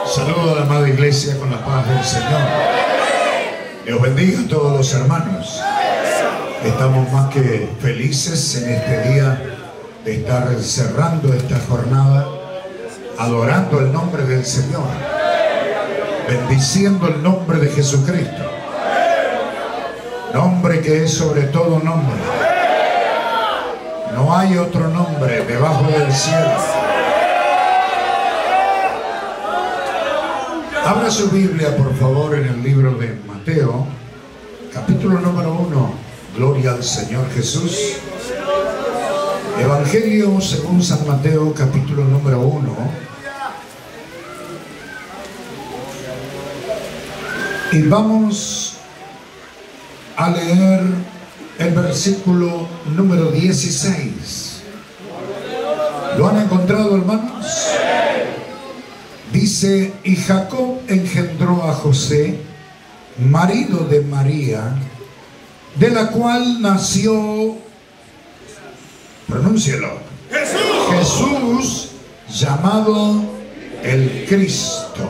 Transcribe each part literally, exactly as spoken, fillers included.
Saludo a la amada iglesia con la paz del Señor. Dios bendiga a todos los hermanos. Estamos más que felices en este día de estar cerrando esta jornada, adorando el nombre del Señor, bendiciendo el nombre de Jesucristo, nombre que es sobre todo nombre. No hay otro nombre debajo del cielo. Abra su Biblia, por favor, en el libro de Mateo, capítulo número uno. Gloria al Señor Jesús. Evangelio según San Mateo, capítulo número uno. Y vamos a leer el versículo número dieciséis. ¿Lo han encontrado, hermanos? Dice: y Jacob engendró a José, marido de María, de la cual nació, pronúncielo, Jesús, Jesús, llamado el Cristo.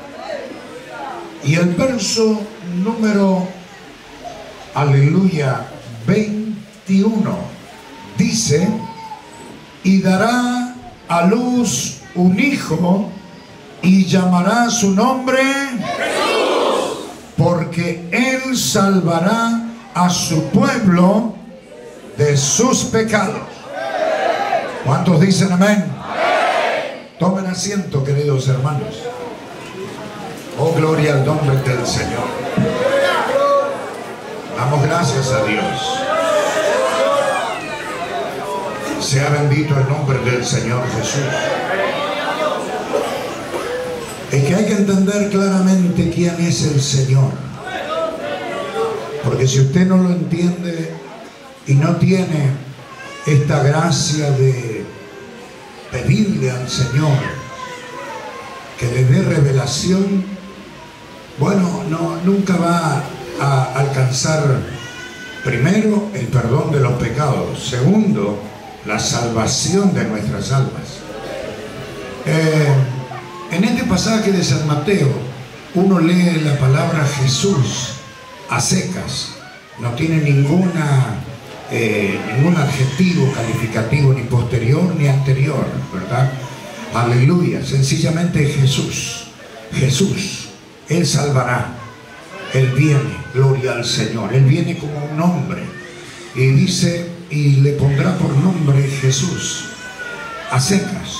Y el verso número, aleluya, veintiuno, dice: y dará a luz un hijo, y llamará su nombre Jesús, porque él salvará a su pueblo de sus pecados. ¿Cuántos dicen amén? Amén. Tomen asiento, queridos hermanos. Oh, gloria al nombre del Señor. Damos gracias a Dios. Sea bendito el nombre del Señor Jesús. Es que hay que entender claramente quién es el Señor. Porque si usted no lo entiende y no tiene esta gracia de pedirle al Señor que le dé revelación, bueno, no, nunca va a alcanzar, primero, el perdón de los pecados. Segundo, la salvación de nuestras almas. Eh, En este pasaje de San Mateo, uno lee la palabra Jesús a secas. No tiene ninguna, eh, ningún adjetivo calificativo, ni posterior ni anterior, ¿verdad? Aleluya, sencillamente Jesús. Jesús, Él salvará. Él viene, gloria al Señor. Él viene como un hombre. Y dice, y le pondrá por nombre Jesús, a secas.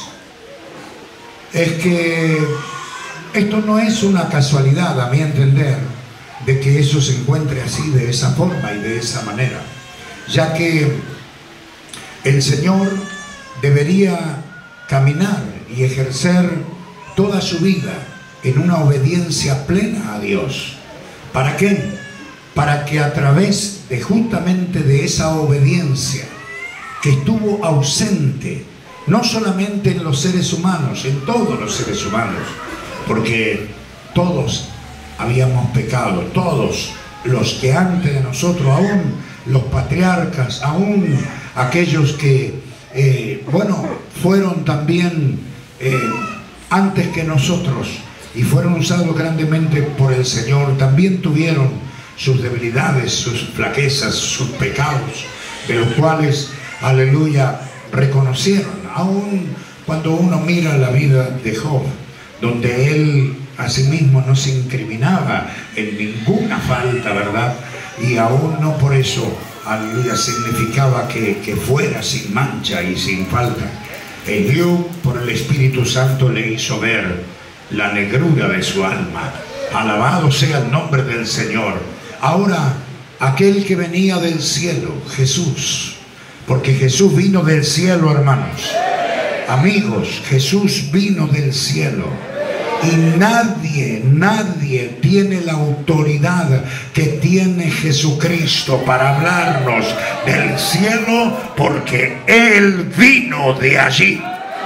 Es que esto no es una casualidad, a mi entender, de que eso se encuentre así, de esa forma y de esa manera, ya que el Señor debería caminar y ejercer toda su vida en una obediencia plena a Dios. ¿Para qué? Para que a través de justamente de esa obediencia que estuvo ausente, no solamente en los seres humanos, en todos los seres humanos, porque todos habíamos pecado, todos los que antes de nosotros, aún los patriarcas, aún aquellos que, eh, bueno, fueron también eh, antes que nosotros y fueron usados grandemente por el Señor, también tuvieron sus debilidades, sus flaquezas, sus pecados, de los cuales, aleluya, reconocieron. Aún cuando uno mira la vida de Job, donde él a sí mismo no se incriminaba en ninguna falta, ¿verdad? Y aún no por eso, aleluya, significaba que, que fuera sin mancha y sin falta. El Dios, por el Espíritu Santo, le hizo ver la negrura de su alma. Alabado sea el nombre del Señor. Ahora, aquel que venía del cielo, Jesús, porque Jesús vino del cielo, hermanos. Amigos, Jesús vino del cielo. Y nadie, nadie tiene la autoridad que tiene Jesucristo para hablarnos del cielo, porque Él vino de allí.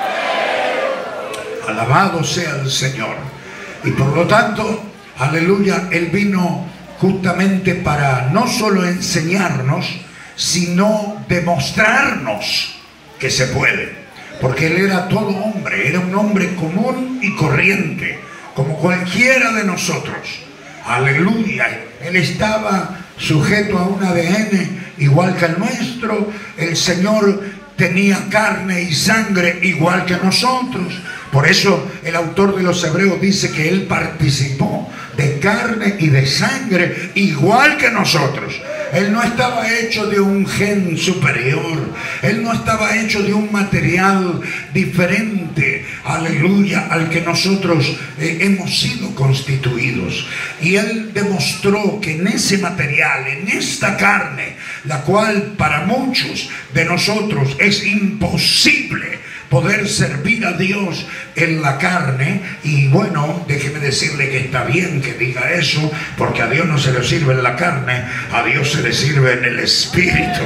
Alabado sea el Señor. Y por lo tanto, aleluya, Él vino justamente para no solo enseñarnos, sino demostrarnos que se puede. Porque Él era todo hombre, era un hombre común y corriente, como cualquiera de nosotros. Aleluya. Él estaba sujeto a un A D N igual que el nuestro. El Señor tenía carne y sangre igual que nosotros. Por eso el autor de los Hebreos dice que Él participó de carne y de sangre igual que nosotros. Él no estaba hecho de un gen superior. Él no estaba hecho de un material diferente, aleluya, al que nosotros eh, hemos sido constituidos. Y Él demostró que en ese material, en esta carne, la cual para muchos de nosotros es imposible poder servir a Dios en la carne. Y bueno, déjeme decirle que está bien que diga eso, porque a Dios no se le sirve en la carne, a Dios se le sirve en el Espíritu.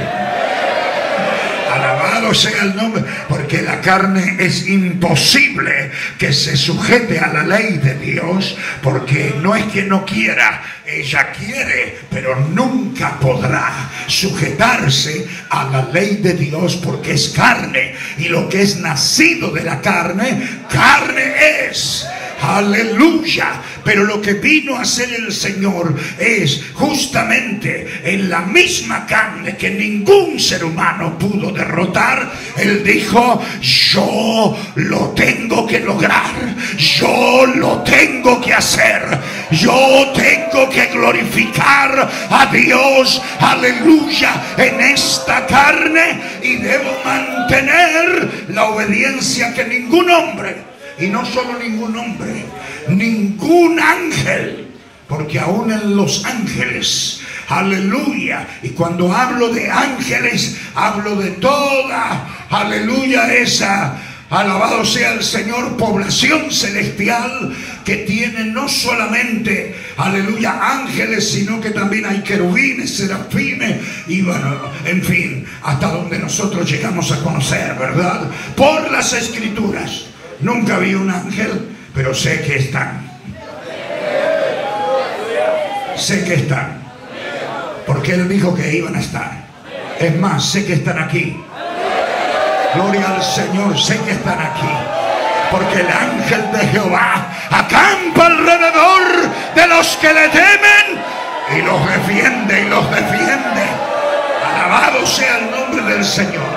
Alabado sea el nombre, porque la carne es imposible que se sujete a la ley de Dios, porque no es que no quiera, ella quiere, pero nunca podrá sujetarse a la ley de Dios, porque es carne, y lo que es nacido de la carne, carne es. Aleluya. Pero lo que vino a hacer el Señor es justamente en la misma carne que ningún ser humano pudo derrotar. Él dijo: yo lo tengo que lograr, yo lo tengo que hacer, yo tengo que glorificar a Dios, aleluya, en esta carne, y debo mantener la obediencia que ningún hombre, y no solo ningún hombre, ningún ángel, porque aún en los ángeles, aleluya, y cuando hablo de ángeles, hablo de toda, aleluya, esa, alabado sea el Señor, población celestial que tiene no solamente, aleluya, ángeles, sino que también hay querubines, serafines, y bueno, en fin, hasta donde nosotros llegamos a conocer, ¿verdad? Por las Escrituras. Nunca vi un ángel, pero sé que están. Sé que están. Porque Él dijo que iban a estar. Es más, sé que están aquí. Gloria al Señor, sé que están aquí. Porque el ángel de Jehová acampa alrededor de los que le temen y los defiende y los defiende. Alabado sea el nombre del Señor.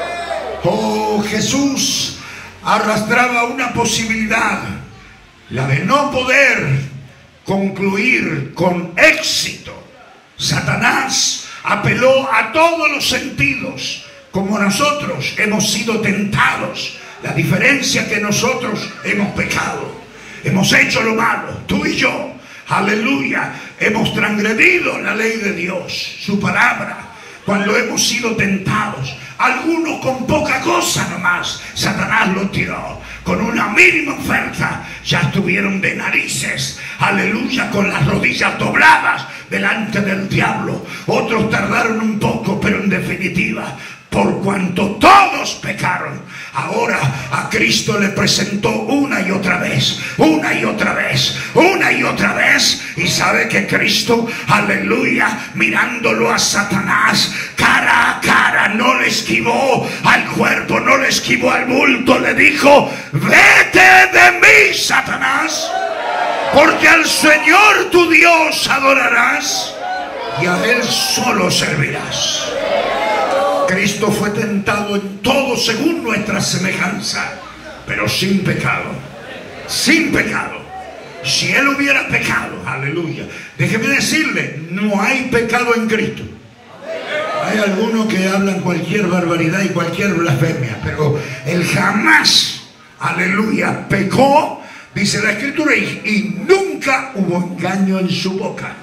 Oh, Jesús arrastraba una posibilidad, la de no poder concluir con éxito. Satanás apeló a todos los sentidos, como nosotros hemos sido tentados. La diferencia que nosotros hemos pecado, hemos hecho lo malo, tú y yo, aleluya, hemos transgredido la ley de Dios, su palabra. Cuando hemos sido tentados, algunos con poca cosa nomás, Satanás los tiró. Con una mínima oferta ya estuvieron de narices, aleluya, con las rodillas dobladas delante del diablo. Otros tardaron un poco, pero en definitiva, por cuanto todos pecaron, ahora a Cristo le presentó una y otra vez, una y otra vez, una y otra vez. Y sabe que Cristo, aleluya, mirándolo a Satanás cara a cara, no le esquivó al cuerpo, no le esquivó al bulto, le dijo: vete de mí, Satanás, porque al Señor tu Dios adorarás y a Él solo servirás. Cristo fue tentado en todo según nuestra semejanza, pero sin pecado, sin pecado. Si Él hubiera pecado, aleluya, déjeme decirle, no hay pecado en Cristo. Hay algunos que hablan cualquier barbaridad y cualquier blasfemia, pero Él jamás, aleluya, pecó, dice la Escritura, y, y nunca hubo engaño en su boca.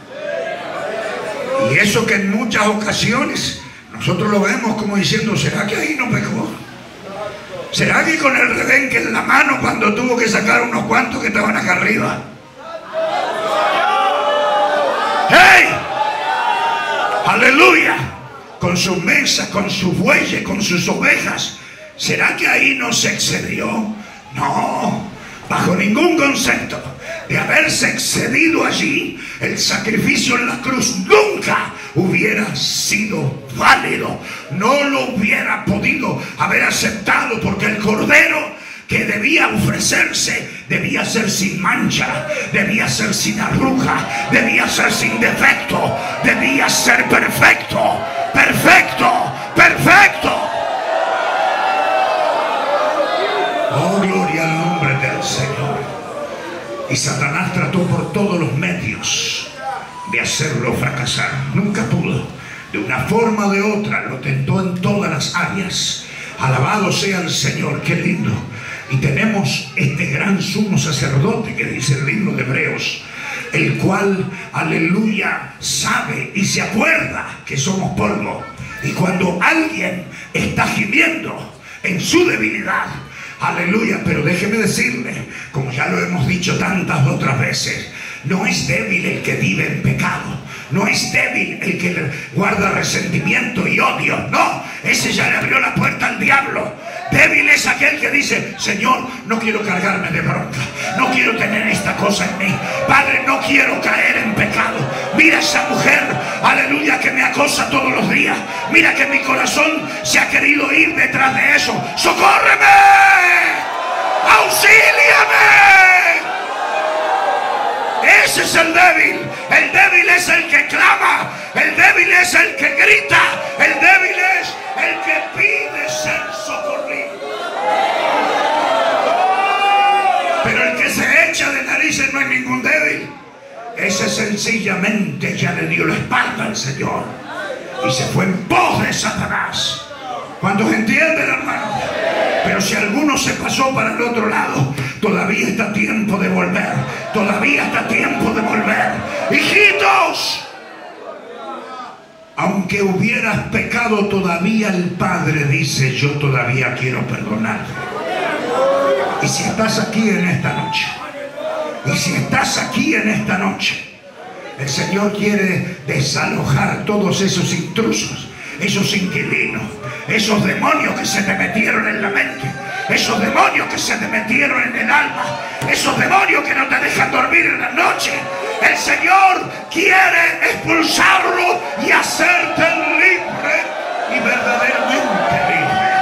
Y eso que en muchas ocasiones nosotros lo vemos como diciendo: ¿será que ahí no pecó? ¿Será que con el rebenque en la mano cuando tuvo que sacar unos cuantos que estaban acá arriba? ¡Hey! ¡Aleluya! Con sus mesas, con sus bueyes, con sus ovejas. ¿Será que ahí no se excedió? No, bajo ningún concepto. De haberse excedido allí, el sacrificio en la cruz nunca hubiera sido válido. No lo hubiera podido haber aceptado, porque el cordero que debía ofrecerse, debía ser sin mancha, debía ser sin arruga, debía ser sin defecto, debía ser perfecto, perfecto, perfecto. Oh, gloria al nombre del Señor. Y Satanás trató por todos los medios de hacerlo fracasar. Nunca pudo. De una forma o de otra lo tentó en todas las áreas. Alabado sea el Señor. Qué lindo. Y tenemos este gran sumo sacerdote que dice el libro de Hebreos, el cual, aleluya, sabe y se acuerda que somos polvo. Y cuando alguien está gimiendo en su debilidad, aleluya, pero déjeme decirle, como ya lo hemos dicho tantas otras veces, no es débil el que vive en pecado. No es débil el que guarda resentimiento y odio. No, ese ya le abrió la puerta al diablo. Débil es aquel que dice: Señor, no quiero cargarme de bronca, no quiero tener esta cosa en mí. Padre, no quiero caer en pecado. Mira esa mujer, aleluya, que me acosa todos los días. Mira que mi corazón se ha querido ir detrás de eso. ¡Socórreme! ¡Auxíliame! Ese es el débil. El débil es el que clama. El débil es el que grita. El débil es el que pide ser socorrido. Pero el que se echa de narices no es ningún débil. Ese sencillamente ya le dio la espalda al Señor y se fue en pos de Satanás. ¿Cuántos entienden, hermano? Pero si alguno se pasó para el otro lado, todavía está tiempo de volver. Todavía está tiempo de volver. Hijitos, aunque hubieras pecado, todavía el Padre dice: yo todavía quiero perdonarte. Y si estás aquí en esta noche, y si estás aquí en esta noche, el Señor quiere desalojar todos esos intrusos, esos inquilinos, esos demonios que se te metieron en la mente, esos demonios que se te metieron en el alma, esos demonios que no te dejan dormir en la noche. El Señor quiere expulsarlo y hacerte libre y verdaderamente libre.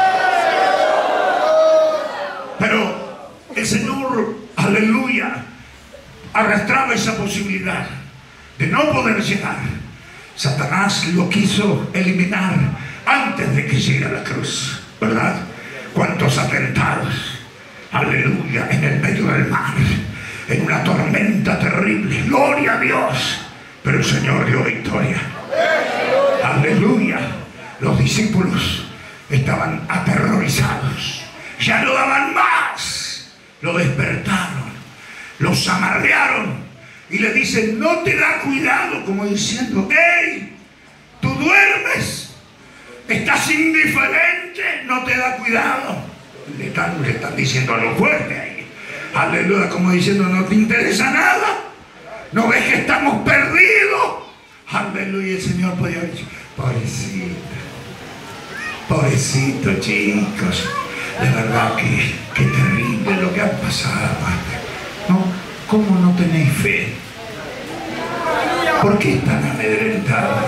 Pero el Señor, aleluya, arrastraba esa posibilidad de no poder llegar. Satanás lo quiso eliminar antes de que llegue a la cruz, ¿verdad? Cuántos atentados, aleluya, en el medio del mar, en una tormenta terrible, gloria a Dios, pero el Señor dio victoria, aleluya. Los discípulos estaban aterrorizados, ya no daban más, lo despertaron, los amarrearon y le dicen: no te da cuidado, como diciendo: hey, tú duermes, estás indiferente, no te da cuidado. Le están, le están diciendo a lo fuerte ahí, aleluya, como diciendo: no te interesa nada, no ves que estamos perdidos. Aleluya. El Señor podía haber dicho: pobrecito, pobrecito, chicos, de verdad que, que terrible lo que ha pasado. No, ¿cómo no tenéis fe? ¿Por qué están amedrentados?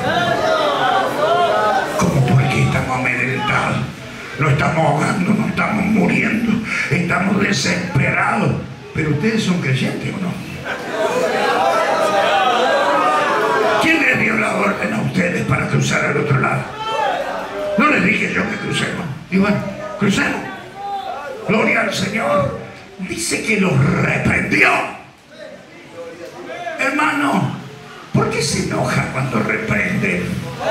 ¿Cómo por qué estamos amedrentados? No estamos ahogando, no estamos muriendo, estamos desesperados. Pero ustedes son creyentes, ¿o no? ¿Quién les dio la orden a ustedes para cruzar al otro lado? No les dije yo que crucemos. Y bueno, crucemos. Gloria al Señor. Dice que los reprendió. Hermano, ¿por qué se enoja cuando reprende?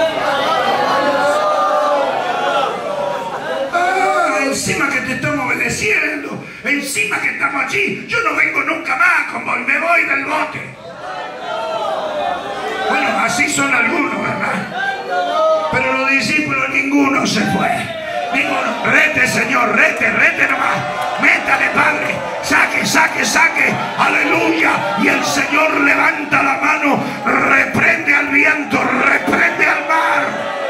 Ah, encima que te estamos obedeciendo, encima que estamos allí. Yo no vengo nunca más, como me voy del bote. Bueno, así son algunos, ¿verdad? Pero los discípulos, ninguno se fue. Ninguno. Rete, Señor, rete, rete nomás. Métale, Padre. Saque, saque, saque. Aleluya. Y el Señor levanta la mano, reprende al viento, reprende al mar.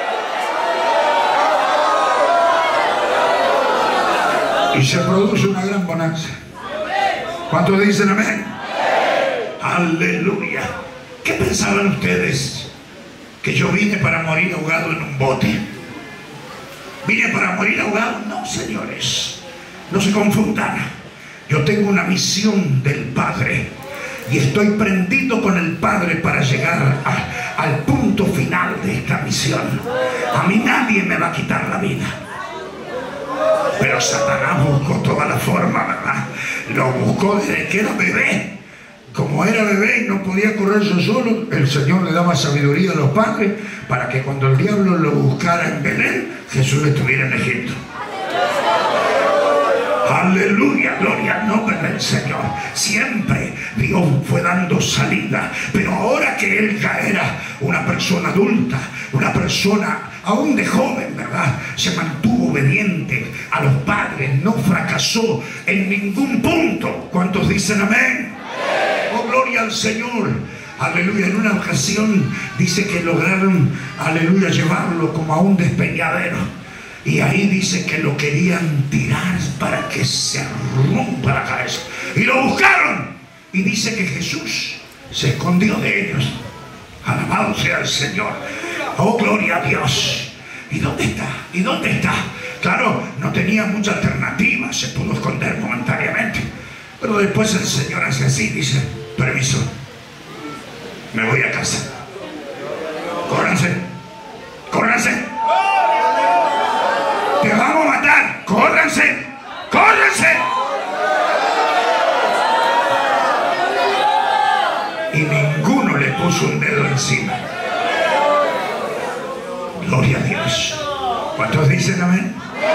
Y se produce una gran bonanza. ¿Cuántos dicen amén? Aleluya. ¿Qué pensaban ustedes? ¿Que yo vine para morir ahogado en un bote? ¿Vine para morir ahogado? No, señores. No se confundan. Yo tengo una misión del Padre y estoy prendido con el Padre para llegar a, al punto final de esta misión. A mí nadie me va a quitar la vida. Pero Satanás buscó toda la forma, ¿verdad? Lo buscó desde que era bebé. Como era bebé y no podía correrse solo, el Señor le daba sabiduría a los padres para que cuando el diablo lo buscara en Belén, Jesús estuviera en Egipto. Aleluya, gloria al nombre del Señor. Siempre Dios fue dando salida, pero ahora que él ya era una persona adulta, una persona aún de joven, ¿verdad? Se mantuvo obediente a los padres, no fracasó en ningún punto. ¿Cuántos dicen amén? Oh, gloria al Señor. Aleluya. En una ocasión dice que lograron, aleluya, llevarlo como a un despeñadero. Y ahí dice que lo querían tirar para que se rompa la cabeza. Y lo buscaron. Y dice que Jesús se escondió de ellos. Alabado sea el Señor. Oh, gloria a Dios. ¿Y dónde está? ¿Y dónde está? Claro, no tenía mucha alternativa. Se pudo esconder momentáneamente. Pero después el Señor hace así. Dice, permiso, me voy a casa. Córranse. Córranse. Te vamos a matar. Córranse. Córranse. Y ninguno le puso un dedo encima. Gloria a Dios. ¿Cuántos dicen amén?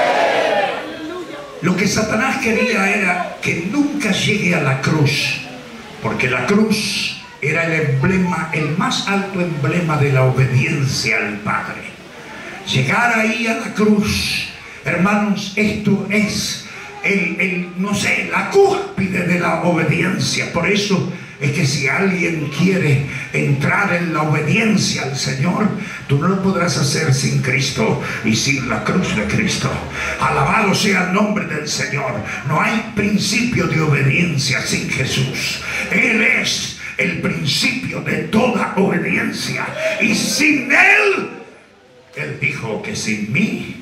Lo que Satanás quería era que nunca llegue a la cruz, porque la cruz era el emblema, el más alto emblema de la obediencia al Padre. Llegar ahí a la cruz, hermanos, esto es el, el, no sé, la cúspide de la obediencia. Por eso es que si alguien quiere entrar en la obediencia al Señor, tú no lo podrás hacer sin Cristo y sin la cruz de Cristo. Alabado sea el nombre del Señor. No hay principio de obediencia sin Jesús. Él es el principio de toda obediencia. Y sin Él, Él dijo que sin mí,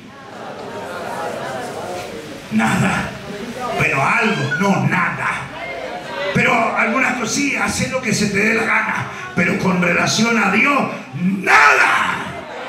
nada. Pero algo, no nada. Pero algunas cosillas, hace lo que se te dé la gana. Pero con relación a Dios, nada.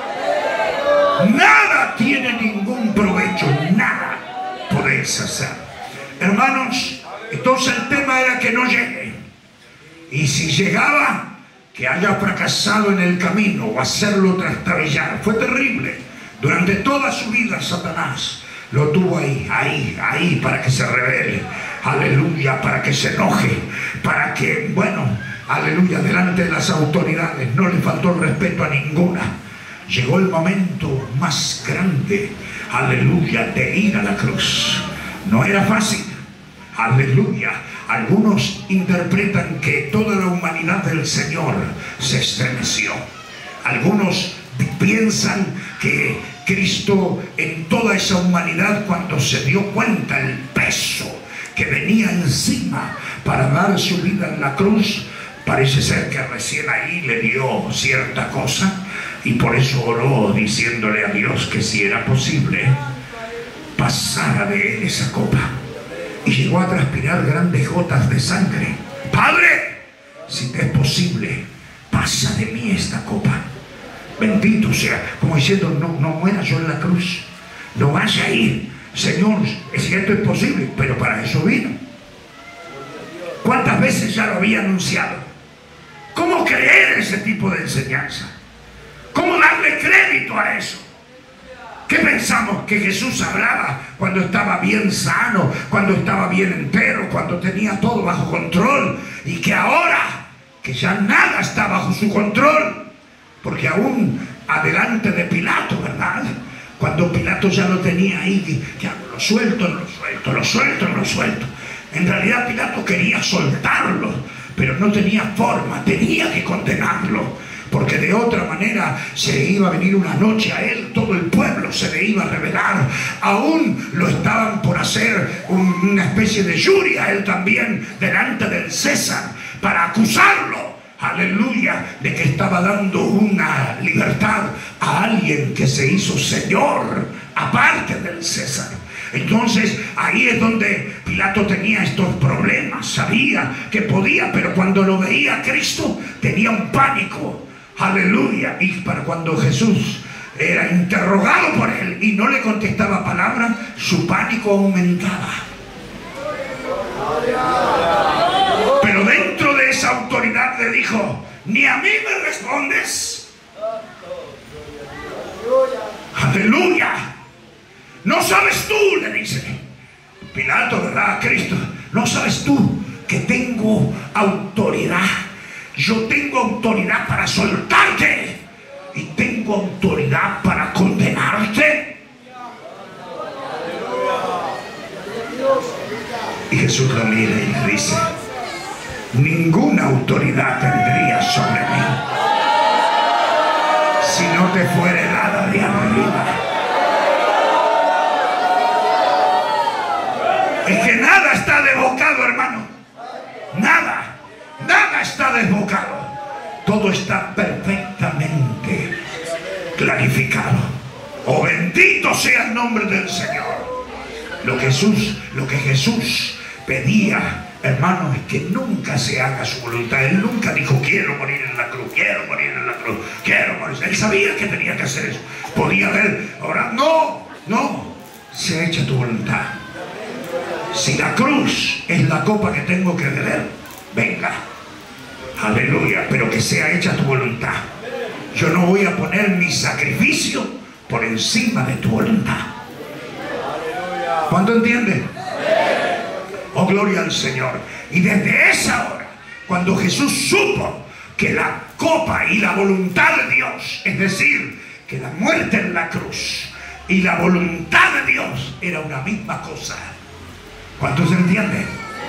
Nada tiene ningún provecho. Nada podéis hacer. Hermanos, entonces el tema era que no llegue. Y si llegaba, que haya fracasado en el camino o hacerlo trastabillar. Fue terrible. Durante toda su vida Satanás lo tuvo ahí, ahí, ahí, para que se rebele. Aleluya, para que se enoje, para que, bueno, aleluya, delante de las autoridades no le faltó el respeto a ninguna. Llegó el momento más grande, aleluya, de ir a la cruz. No era fácil, aleluya. Algunos interpretan que toda la humanidad del Señor se estremeció. Algunos piensan que Cristo, en toda esa humanidad, cuando se dio cuenta el peso que venía encima para dar su vida en la cruz, parece ser que recién ahí le dio cierta cosa y por eso oró diciéndole a Dios que si era posible pasara de él esa copa, y llegó a transpirar grandes gotas de sangre. Padre, si te es posible, pasa de mí esta copa. Bendito sea, como diciendo, no, no muera yo en la cruz, no vaya a ir. Señor, es cierto, es posible, pero para eso vino. ¿Cuántas veces ya lo había anunciado? ¿Cómo creer ese tipo de enseñanza? ¿Cómo darle crédito a eso? ¿Qué pensamos? Que Jesús hablaba cuando estaba bien sano, cuando estaba bien entero, cuando tenía todo bajo control, y que ahora que ya nada está bajo su control, porque aún adelante de Pilato, ¿verdad? Cuando Pilato ya lo tenía ahí, ya lo suelto, lo suelto, lo suelto, lo suelto. En realidad Pilato quería soltarlo, pero no tenía forma, tenía que condenarlo, porque de otra manera se le iba a venir una noche a él, todo el pueblo se le iba a rebelar. Aún lo estaban por hacer un, una especie de jury a él también, delante del César, para acusarlo. Aleluya, de que estaba dando una libertad a alguien que se hizo señor aparte del César. Entonces ahí es donde Pilato tenía estos problemas. Sabía que podía, pero cuando lo veía a Cristo tenía un pánico. Aleluya. Y para cuando Jesús era interrogado por él y no le contestaba palabra, su pánico aumentaba. Pero dentro de esa autoridad le dijo: ni a mí me respondes. Aleluya. No sabes tú, le dice Pilato, ¿verdad? A Cristo, no sabes tú que tengo autoridad. Yo tengo autoridad para soltarte y tengo autoridad para condenarte. Y Jesús lo mira y le dice: ninguna autoridad tendría sobre mí si no te fuera dada de arriba. Es que nada está desbocado, hermano. Nada, nada está desbocado. Todo está perfectamente clarificado. Oh, bendito sea el nombre del Señor. Lo que Jesús, lo que Jesús pedía, hermano, es que nunca se haga su voluntad. Él nunca dijo: quiero morir en la cruz, quiero morir en la cruz, quiero morir. Él sabía que tenía que hacer eso. Podía haber ahora, no, no, sea hecha tu voluntad. Si la cruz es la copa que tengo que beber, venga, aleluya, pero que sea hecha tu voluntad. Yo no voy a poner mi sacrificio por encima de tu voluntad. ¿Cuánto entiende? Oh, gloria al Señor. Y desde esa hora, cuando Jesús supo que la copa y la voluntad de Dios, es decir, que la muerte en la cruz y la voluntad de Dios era una misma cosa, ¿cuántos entienden?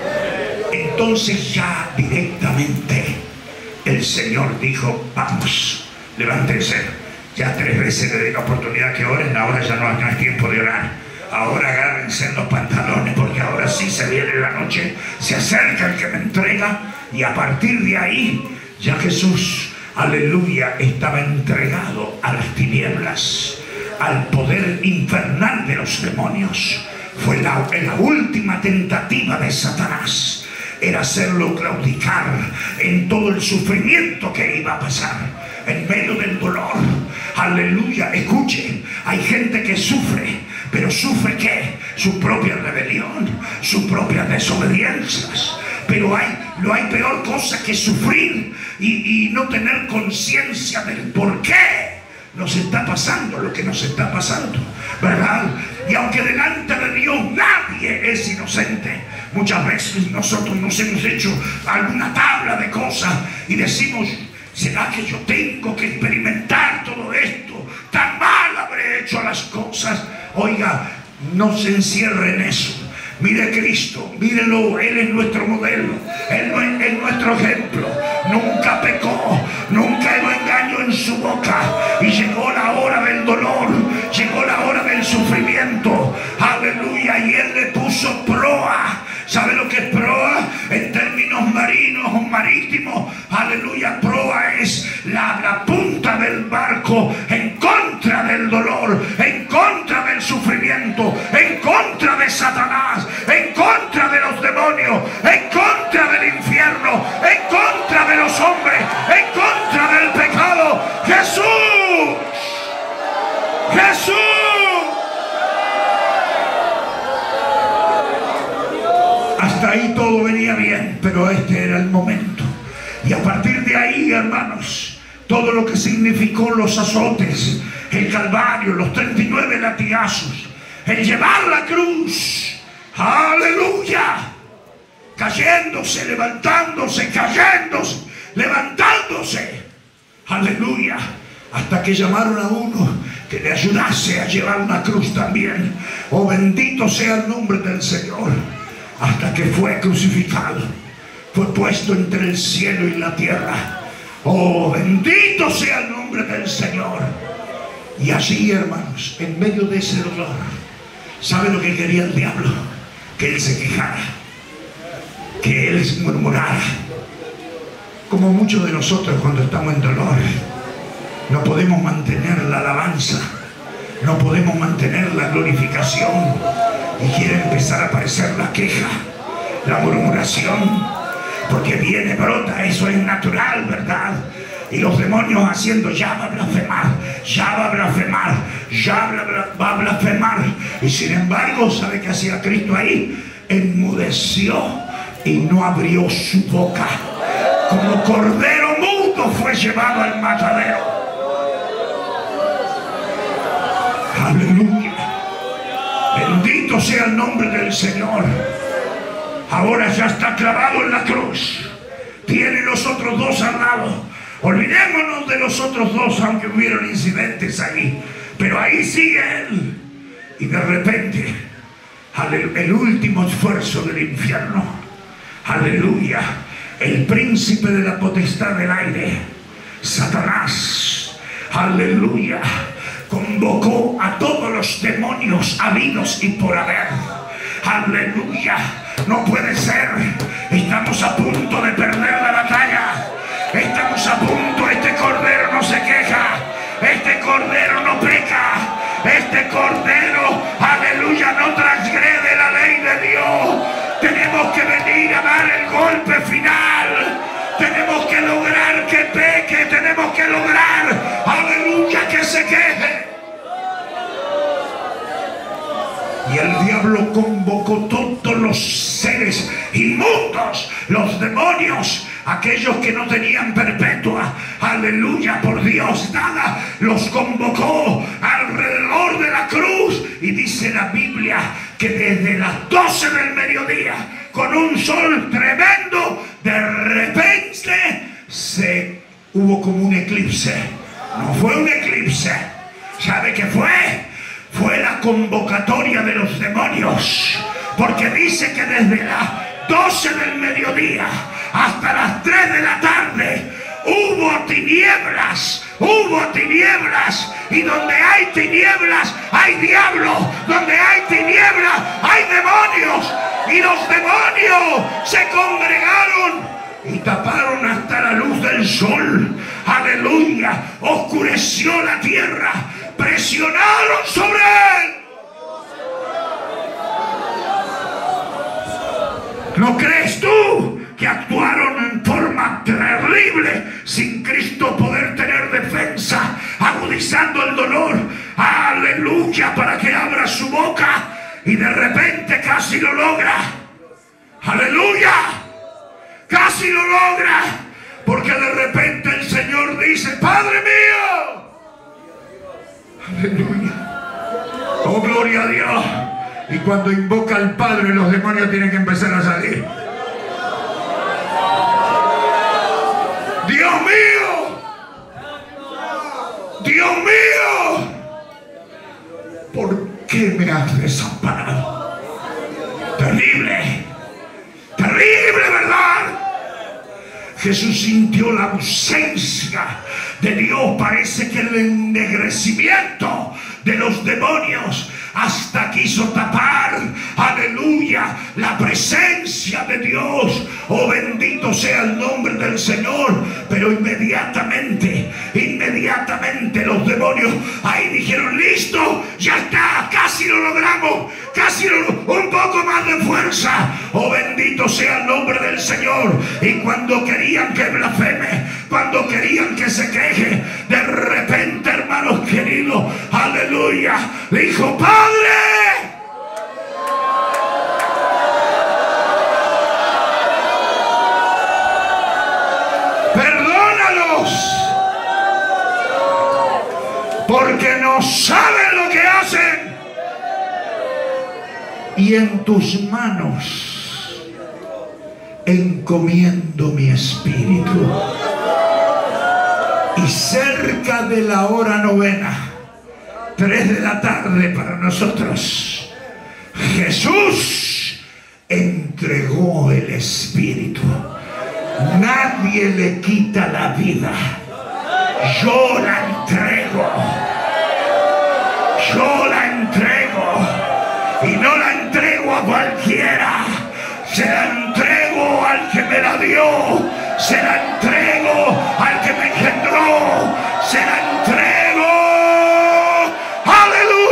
Entonces ya directamente el Señor dijo: vamos, levántense. Ya tres veces le di la oportunidad que oren, ahora ya no, no es tiempo de orar. Ahora agárrense en los pantalones, porque ahora sí se viene la noche, se acerca el que me entrega. Y a partir de ahí ya Jesús, aleluya, estaba entregado a las tinieblas, al poder infernal de los demonios. Fue la, la última tentativa de Satanás, era hacerlo claudicar en todo el sufrimiento que iba a pasar, en medio del dolor. Aleluya, escuchen, hay gente que sufre, pero ¿sufre qué? Su propia rebelión, sus propias desobediencias. Pero hay, no hay peor cosa que sufrir y, y no tener conciencia del por qué nos está pasando lo que nos está pasando, ¿verdad? Y aunque delante de Dios nadie es inocente, muchas veces nosotros nos hemos hecho alguna tabla de cosas y decimos: ¿será que yo tengo que experimentar todo esto? Tan mal habré hecho las cosas. Oiga, no se encierre en eso. Mire a Cristo, mírelo, Él es nuestro modelo, Él es nuestro ejemplo. Nunca pecó, nunca hubo engaño en su boca. Y llegó la hora del dolor, llegó la hora del sufrimiento, aleluya, y Él le puso proa. ¿Sabe lo que es proa? En términos marinos o marítimos, aleluya, proa es la, la punta del barco en contra del dolor, en contra del sufrimiento, en contra de Satanás, en contra de los demonios, en contra del infierno, en contra de los hombres, en contra del pecado. ¡Jesús! ¡Jesús! Hasta ahí todo venía bien, pero este era el momento. Y a partir de ahí, hermanos, todo lo que significó los azotes, el Calvario, los treinta y nueve latigazos, el llevar la cruz, aleluya, cayéndose, levantándose, cayéndose, levantándose, aleluya, hasta que llamaron a uno que le ayudase a llevar una cruz también. Oh, bendito sea el nombre del Señor. Hasta que fue crucificado, fue puesto entre el cielo y la tierra. Oh, bendito sea el nombre del Señor. Y así, hermanos, en medio de ese dolor, ¿sabe lo que quería el diablo? Que él se quejara, que él murmurara. Como muchos de nosotros cuando estamos en dolor, no podemos mantener la alabanza, no podemos mantener la glorificación y quiere empezar a aparecer la queja, la murmuración, porque viene, brota, eso es natural, ¿verdad? Y los demonios haciendo, ya va a blasfemar, ya va a blasfemar, ya va a blasfemar. Y sin embargo, ¿sabe qué hacía Cristo ahí? Enmudeció y no abrió su boca. Como cordero mudo fue llevado al matadero. Aleluya. Bendito sea el nombre del Señor. Ahora ya está clavado en la cruz. Tiene los otros dos al lado. Olvidémonos de los otros dos, aunque hubieron incidentes ahí. Pero ahí sigue Él. Y de repente, el último esfuerzo del infierno. Aleluya. El príncipe de la potestad del aire, Satanás. Aleluya. Convocó a todos los demonios habidos y por haber. Aleluya. No puede ser. Estamos a punto de perder la batalla. Estamos a punto. Este cordero no se queja. Este cordero no peca. Este cordero, aleluya, no transgrede la ley de Dios. Tenemos que venir a dar el golpe final. Tenemos que lograr que peque. Tenemos que lograr, aleluya, que se queje. Y el diablo convocó todos los seres inmundos, los demonios, aquellos que no tenían perpetua, aleluya, por Dios nada, los convocó alrededor de la cruz. Y dice la Biblia que desde las doce del mediodía, con un sol tremendo, de repente se hubo como un eclipse. No fue un eclipse. ¿Sabe qué fue? Fue la convocatoria de los demonios, porque dice que desde las doce del mediodía hasta las tres de la tarde hubo tinieblas, hubo tinieblas, y donde hay tinieblas hay diablos, donde hay tinieblas hay demonios, y los demonios se congregaron y taparon hasta la luz del sol. Aleluya. Oscureció la tierra, presionaron sobre él. ¿No crees tú que actuaron en forma terrible, sin Cristo poder tener defensa, agudizando el dolor? Aleluya, para que abra su boca, y de repente casi lo logra. Aleluya, casi lo logra, porque de repente el Señor dice: Padre mío. Aleluya. Oh, gloria a Dios. Y cuando invoca al Padre, los demonios tienen que empezar a salir. Dios mío, Dios mío, ¿por qué me has desamparado? Terrible, terrible, ¿verdad? Jesús sintió la ausencia de Dios. Parece que el ennegrecimiento de los demonios hasta quiso tapar, aleluya, la presencia de Dios. Oh, bendito sea el nombre del Señor. Pero inmediatamente, inmediatamente los demonios ahí dijeron: listo, ya está, casi lo logramos, casi lo, un poco más de fuerza. Oh, bendito sea el nombre del Señor. Y cuando querían que blasfeme, cuando querían que se queje, de repente, hermanos queridos, aleluya, dijo: Padre, perdónalos, porque no saben lo que hacen. Y en tus manos encomiendo mi espíritu. Y cerca de la hora novena, tres de la tarde para nosotros, Jesús entregó el espíritu. Nadie le quita la vida. Yo la entrego. Yo la entrego. Y no la entrego a cualquiera. Se la entrego al que me la dio. Se la entrego al que me engendró. Se la entrego. ¡Aleluya!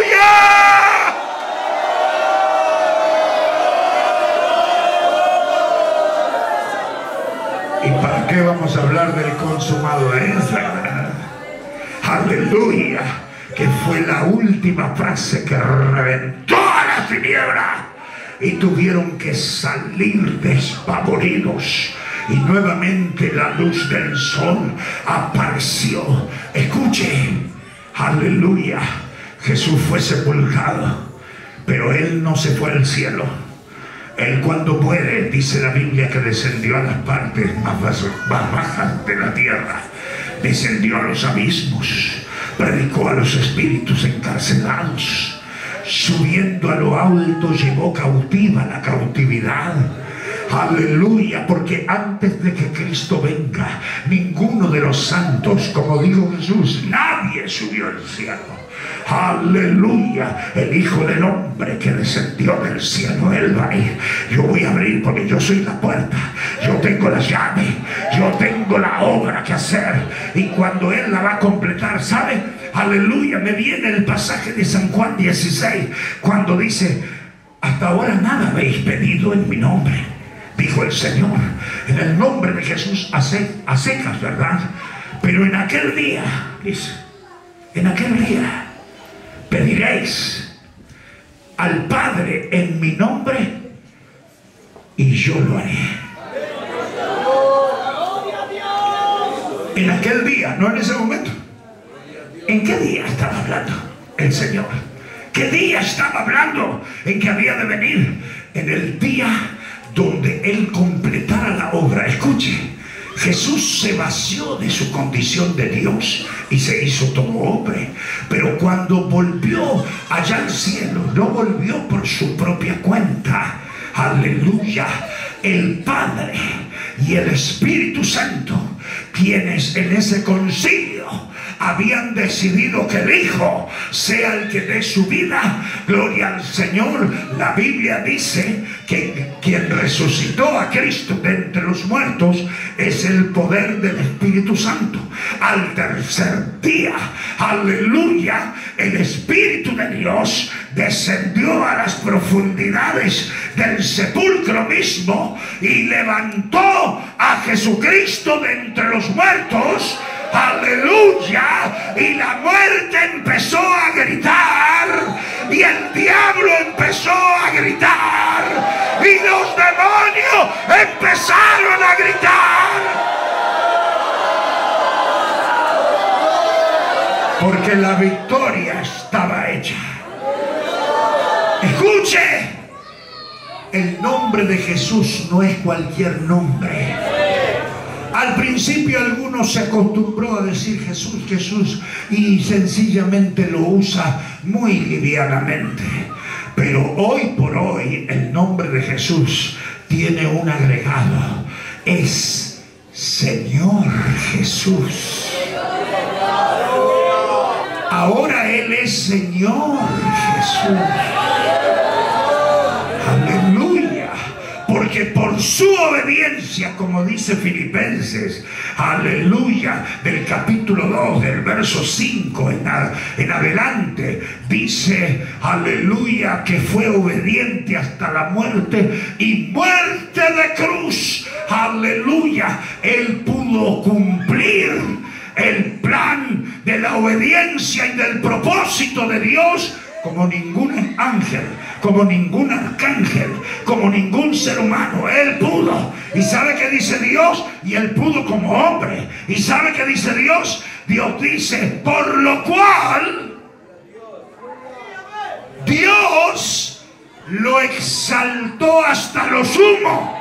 vamos a hablar del consumado es, ¿verdad? Aleluya, que fue la última frase que reventó a la tiniebla y tuvieron que salir despavoridos. Y nuevamente la luz del sol apareció. Escuche, aleluya, Jesús fue sepultado, pero Él no se fue al cielo. Él, cuando puede, dice la Biblia, que descendió a las partes más bajas de la tierra, descendió a los abismos, predicó a los espíritus encarcelados, subiendo a lo alto llevó cautiva la cautividad. Aleluya, porque antes de que Cristo venga, ninguno de los santos, como dijo Jesús, nadie subió al cielo. Aleluya, el Hijo del Hombre que descendió del cielo, Él va a ir. Yo voy a abrir porque yo soy la puerta, yo tengo la llave, yo tengo la obra que hacer, y cuando Él la va a completar, ¿sabe? Aleluya, me viene el pasaje de San Juan dieciséis, cuando dice: hasta ahora nada habéis pedido en mi nombre, dijo el Señor. En el nombre de Jesús a, se, a secas, ¿verdad? Pero en aquel día, dice, en aquel día pediréis al Padre en mi nombre y yo lo haré. En aquel día, no en ese momento. ¿En qué día estaba hablando el Señor? ¿Qué día estaba hablando en que había de venir? En el día donde Él completara la obra. Escuche, Jesús se vació de su condición de Dios y se hizo todo hombre, pero cuando volvió allá al cielo, no volvió por su propia cuenta. Aleluya, el Padre y el Espíritu Santo, quienes en ese concilio habían decidido que el Hijo sea el que dé su vida, gloria al Señor. La Biblia dice que quien resucitó a Cristo de entre los muertos es el poder del Espíritu Santo. Al tercer día, aleluya, el Espíritu de Dios descendió a las profundidades del sepulcro mismo y levantó a Jesucristo de entre los muertos. Aleluya, y la muerte empezó a gritar y el diablo empezó a gritar y los demonios empezaron a gritar, porque la victoria estaba hecha. Escuche, el nombre de Jesús no es cualquier nombre. Al principio algunos se acostumbró a decir Jesús, Jesús, y sencillamente lo usa muy livianamente. Pero hoy por hoy el nombre de Jesús tiene un agregado. Es Señor Jesús. Ahora Él es Señor Jesús. Aleluya. Porque por su obediencia, como dice Filipenses, aleluya, del capítulo dos, del verso cinco en, a, en adelante, dice, aleluya, que fue obediente hasta la muerte y muerte de cruz. Aleluya, Él pudo cumplir el plan de la obediencia y del propósito de Dios como ningún ángel, como ningún arcángel, como ningún ser humano. Él pudo. ¿Y sabe qué dice Dios? Y Él pudo como hombre. ¿Y sabe qué dice Dios? Dios dice, por lo cual Dios lo exaltó hasta lo sumo.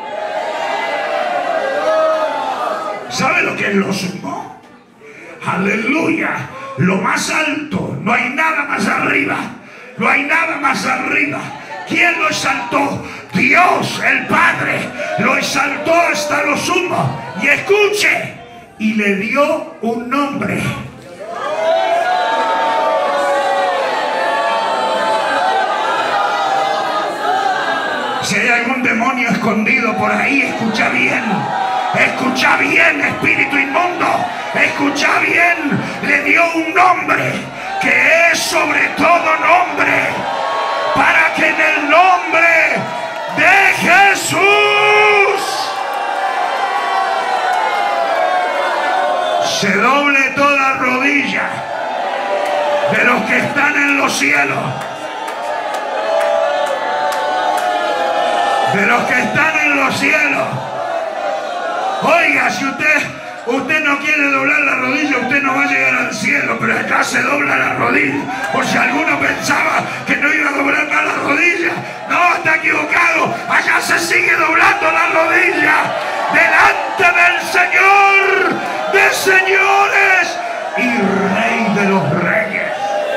¿Sabe lo que es lo sumo? Aleluya, lo más alto. No hay nada más arriba. No hay nada más arriba. ¿Quién lo exaltó? Dios, el Padre, lo exaltó hasta lo sumo. Y escuche, y le dio un nombre. Si hay algún demonio escondido por ahí, escucha bien. Escucha bien, espíritu inmundo. Escucha bien. Le dio un nombre que es sobre todo nombre, para que en el nombre de Jesús se doble toda rodilla de los que están en los cielos, de los que están en los cielos. Oiga, si usted usted no quiere doblar la rodilla, usted no va a llegar al cielo, pero acá se dobla la rodilla. Por si alguno pensaba que no iba a doblar más la rodilla, no, está equivocado. Allá se sigue doblando la rodilla delante del Señor de señores y Rey de los reyes.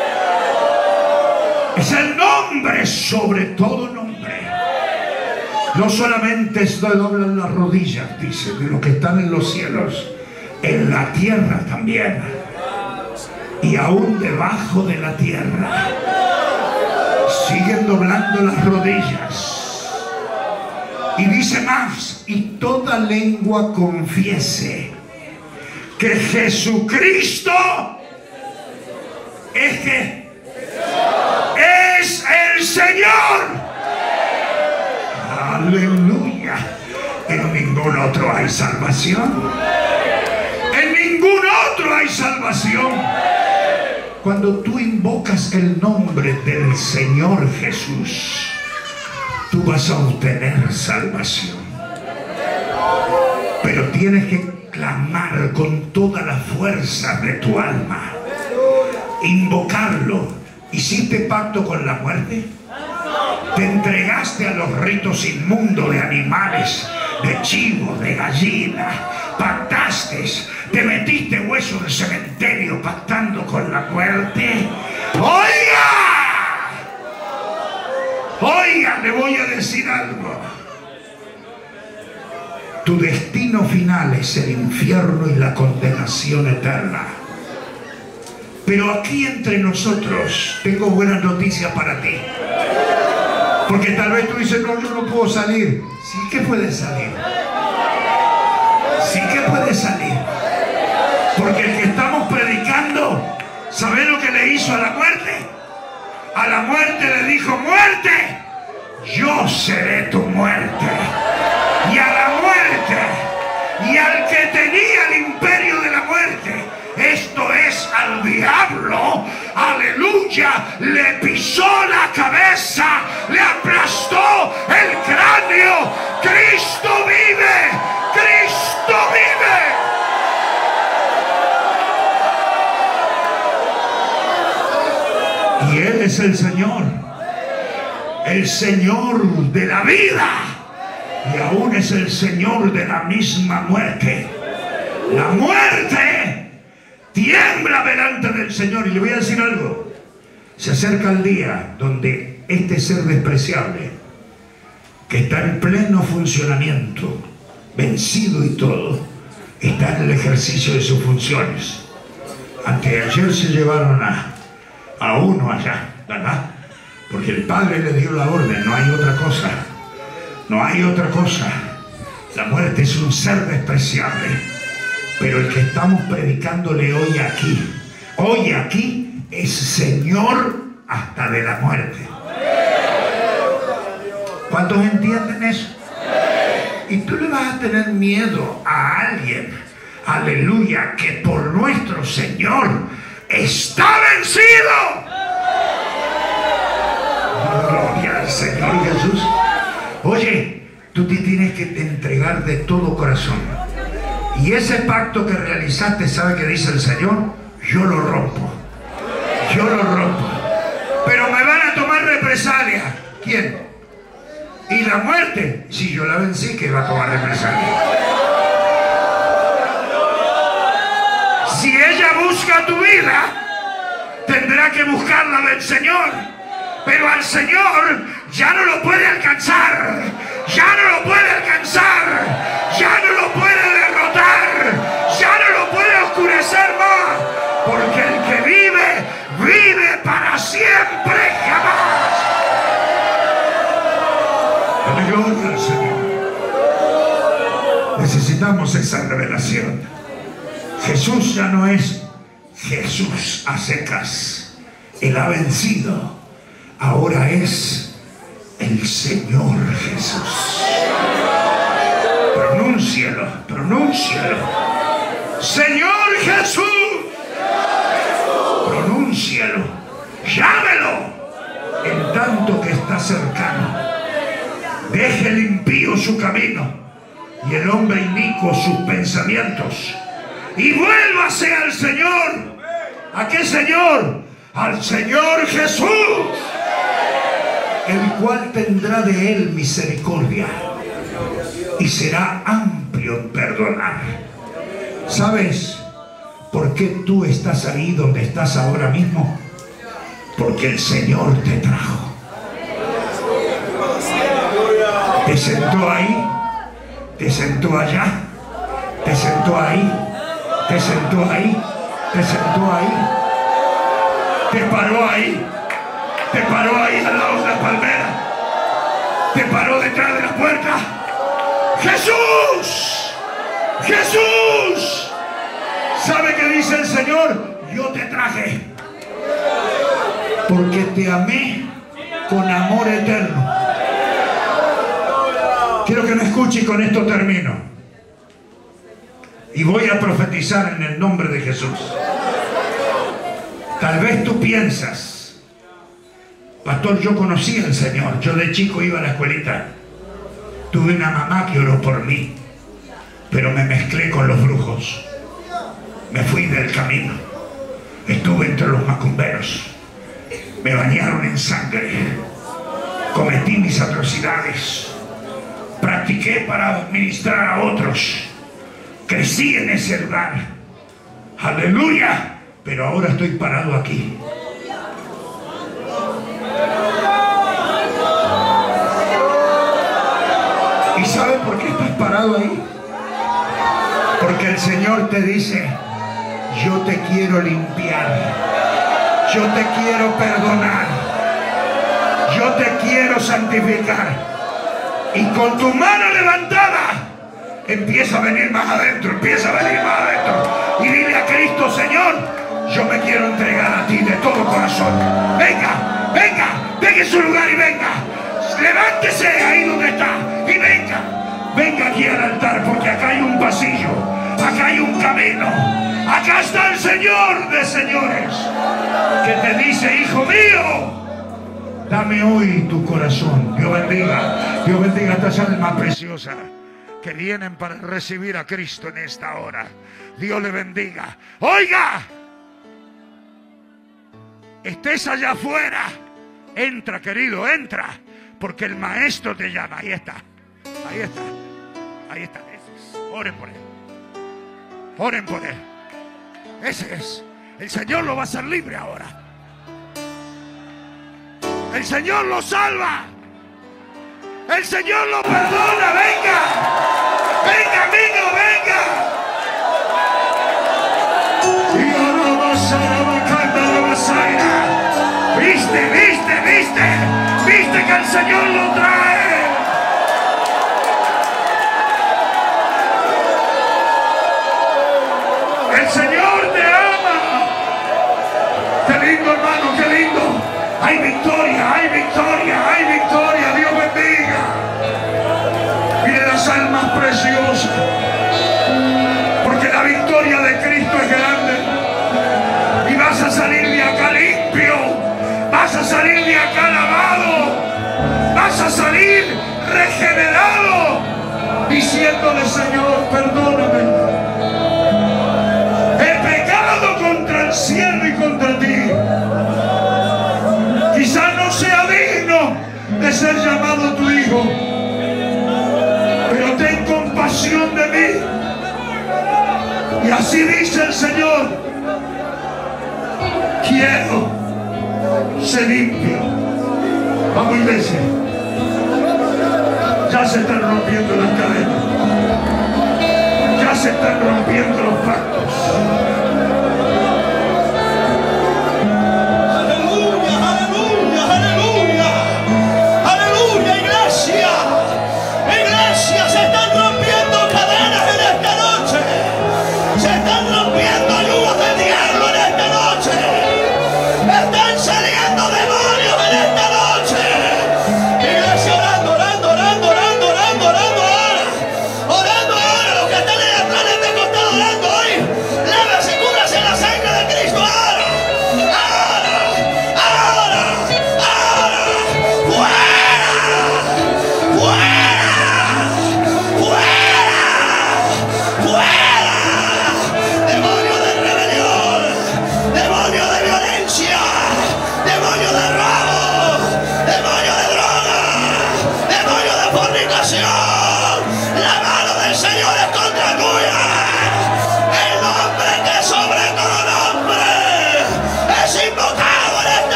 Es el nombre sobre todo nombre. No solamente se doblan las rodillas, dice, de los que están en los cielos, en la tierra también, y aún debajo de la tierra siguen doblando las rodillas. Y dice más: y toda lengua confiese que Jesucristo es que es el Señor. Aleluya. En ningún otro hay salvación. En ningún otro hay salvación. Cuando tú invocas el nombre del Señor Jesús, tú vas a obtener salvación. Pero tienes que clamar con toda la fuerza de tu alma, invocarlo. ¿Hiciste pacto con la muerte? ¿Te entregaste a los ritos inmundos de animales, de chivo, de gallina? ¿Pactaste? ¿Te metiste huesos de cementerio pactando con la muerte? ¡Oiga! Oiga, le voy a decir algo. Tu destino final es el infierno y la condenación eterna. Pero aquí entre nosotros tengo buenas noticias para ti. Porque tal vez tú dices: no, yo no puedo salir. Sí que puedes salir. Sí que puedes salir. Porque el que estamos predicando, ¿sabe lo que le hizo a la muerte? A la muerte le dijo: muerte, yo seré tu muerte. Y a la muerte y al que tenía el imperio de la muerte, esto es al diablo, aleluya, le pisó la cabeza, le aplastó el cráneo. Cristo vive, Cristo vive. Y Él es el Señor, el Señor de la vida, y aún es el Señor de la misma muerte. La muerte tiembla delante del Señor. Y le voy a decir algo: se acerca el día donde este ser despreciable, que está en pleno funcionamiento, vencido y todo, está en el ejercicio de sus funciones. Anteayer se llevaron a, a uno allá, ¿verdad? Porque el Padre le dio la orden, no hay otra cosa. No hay otra cosa. La muerte es un ser despreciable. Pero el que estamos predicándole hoy aquí, hoy aquí, es Señor hasta de la muerte. ¿Cuántos entienden eso? Y tú le vas a tener miedo a alguien, aleluya, que por nuestro Señor está vencido. Gloria al Señor Jesús. Oye, tú te tienes que entregar de todo corazón. Y ese pacto que realizaste, ¿sabe qué dice el Señor? Yo lo rompo. Yo lo rompo. Pero me van a tomar represalia. ¿Quién? ¿Y la muerte? Si yo la vencí, que va a tomar represalia. Si ella busca tu vida, tendrá que buscarla del Señor. Pero al Señor ya no lo puede alcanzar. Ya no lo puede alcanzar. Ya no lo puede derrotar. Ya no lo puede oscurecer más. Porque el que vive, vive para siempre, jamás. Gloria al Señor. Necesitamos esa revelación. Jesús ya no es Jesús a secas. Él ha vencido. Ahora es el Señor Jesús. Pronúncialo, pronúncialo. Señor Jesús. Pronúncialo, llámelo, en tanto que está cercano. Deje el impío su camino y el hombre inicuo sus pensamientos, y vuélvase al Señor. ¿A qué Señor? Al Señor Jesús, el cual tendrá de él misericordia y será amplio en perdonar. ¿Sabes por qué tú estás ahí donde estás ahora mismo? Porque el Señor te trajo. Te sentó ahí, te sentó allá, te sentó ahí, te sentó ahí, te sentó ahí, te paró ahí, te paró ahí al lado de la palmera, te paró detrás de la puerta. ¡Jesús! ¡Jesús! ¿Sabe qué dice el Señor? Yo te traje porque te amé con amor eterno. Quiero que me escuche y con esto termino. Y voy a profetizar en el nombre de Jesús. Tal vez tú piensas, pastor, yo conocí al Señor. Yo de chico iba a la escuelita. Tuve una mamá que oró por mí, pero me mezclé con los brujos. Me fui del camino. Estuve entre los macumberos. Me bañaron en sangre. Cometí mis atrocidades. Practiqué para ministrar a otros. Crecí en ese lugar. Aleluya. Pero ahora estoy parado aquí. ¿Y sabe por qué estás parado ahí? Porque el Señor te dice: yo te quiero limpiar, yo te quiero perdonar, yo te quiero santificar. Y con tu mano levantada empieza a venir más adentro, empieza a venir más adentro. Y dile a Cristo: Señor, yo me quiero entregar a ti de todo corazón. Venga, venga, deje su lugar y venga. Levántese ahí donde está y venga. Venga aquí al altar, porque acá hay un pasillo, acá hay un camino. Acá está el Señor de señores, que te dice: hijo mío, dame hoy tu corazón. Dios bendiga, Dios bendiga a estas almas preciosas que vienen para recibir a Cristo en esta hora. Dios le bendiga. Oiga, estés allá afuera, entra, querido, entra, porque el Maestro te llama. Ahí está, ahí está, ahí está. Ese es. Oren por él, oren por él. Ese es. El Señor lo va a hacer libre ahora. El Señor lo salva. El Señor lo perdona. Venga, venga, amigo, venga. Y ahora vas a la bacana, la vasaira. Viste, viste, viste, viste que el Señor lo trae. El Señor te ama. Qué lindo, hermano, qué lindo. Hay victoria, hay victoria, hay victoria. Dios bendiga. Mire las almas preciosas, porque la victoria de Cristo es grande. Y vas a salir de acá limpio, vas a salir de acá lavado, vas a salir regenerado, diciéndole: Señor, perdóname. Contra el cielo y contra ti. Quizás no sea digno de ser llamado tu hijo, pero ten compasión de mí. Y así dice el Señor: quiero ser limpio. Vamos, iglesia. Ya se están rompiendo las cadenas, ya se están rompiendo los pactos. Orando ahora, los que están ahí atrás de este costado.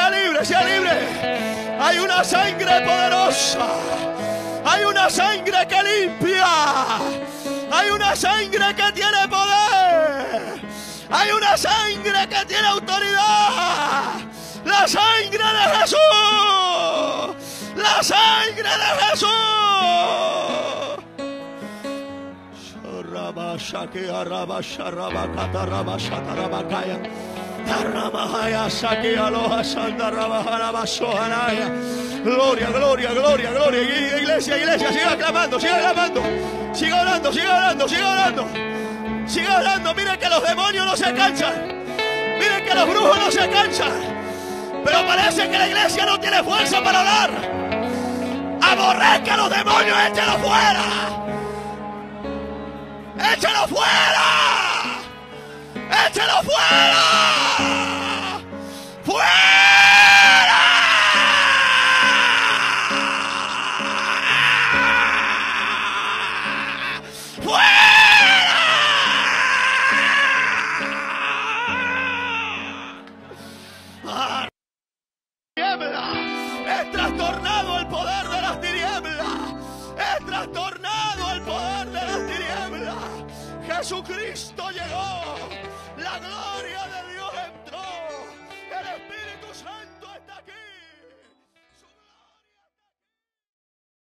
sea libre, sea libre. Hay una sangre poderosa. Hay una sangre que limpia. Hay una sangre que tiene poder. Hay una sangre que tiene autoridad. La sangre de Jesús. La sangre de Jesús. Gloria, gloria, gloria, gloria. Iglesia, iglesia, siga clamando, siga clamando. Siga orando, siga orando, siga orando. Siga orando. Miren que los demonios no se cansan. Miren que los brujos no se cansan. Pero parece que la iglesia no tiene fuerza para orar. Aborrezca a los demonios, échalo fuera. ¡Échalo fuera! ¡Échalo fuera! ¡Fuera! ¡Fuera! ¡Ah! ¡Es trastornado el poder de las tinieblas! ¡Es trastornado el poder de las tinieblas! Jesucristo llegó, la gloria de